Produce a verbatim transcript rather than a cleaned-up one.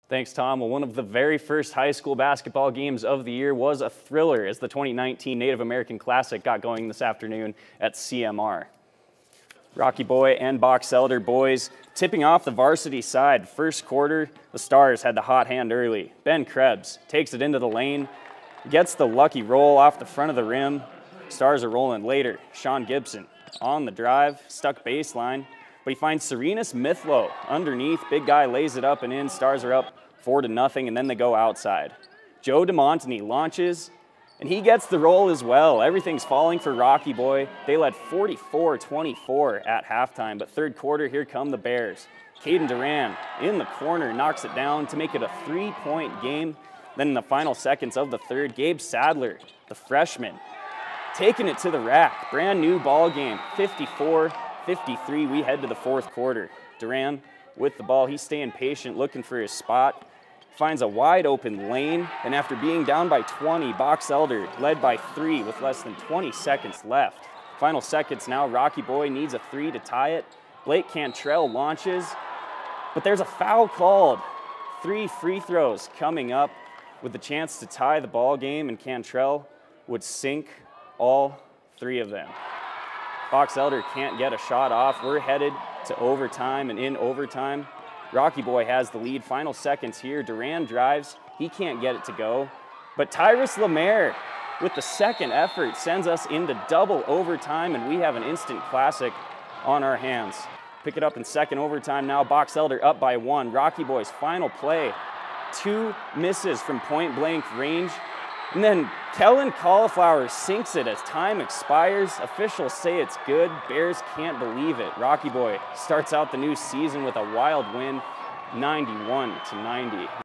Thanks, Tom. Well, one of the very first high school basketball games of the year was a thriller as the twenty nineteen Native American Classic got going this afternoon at C M R. Rocky Boy and Box Elder boys tipping off the varsity side. First quarter, the Stars had the hot hand early. Ben Krebs takes it into the lane, gets the lucky roll off the front of the rim. Stars are rolling later. Sean Gibson on the drive, stuck baseline, but he finds Serenus Mithlow underneath. Big guy lays it up and in. Stars are up four to nothing, and then they go outside. Joe DeMontany launches, and he gets the roll as well. Everything's falling for Rocky Boy. They led forty-four twenty-four at halftime, but third quarter, here come the Bears. Caden Duran in the corner knocks it down to make it a three-point game. Then in the final seconds of the third, Gabe Sadler, the freshman, taking it to the rack. Brand new ball game, fifty-four fifty-three. We head to the fourth quarter. Duran with the ball. He's staying patient, looking for his spot. Finds a wide open lane, and after being down by twenty, Box Elder led by three with less than twenty seconds left. Final seconds now, Rocky Boy needs a three to tie it. Blake Cantrell launches, but there's a foul called. Three free throws coming up with the chance to tie the ball game, and Cantrell would sink all three of them. Box Elder can't get a shot off. We're headed to overtime, and in overtime, Rocky Boy has the lead. Final seconds here. Duran drives. He can't get it to go. But Tyrus Lemaire, with the second effort, sends us into double overtime, and we have an instant classic on our hands. Pick it up in second overtime now. Box Elder up by one. Rocky Boy's final play. Two misses from point-blank range. And then Kellen Cauliflower sinks it as time expires. Officials say it's good. Bears can't believe it. Rocky Boy starts out the new season with a wild win, ninety-one to ninety.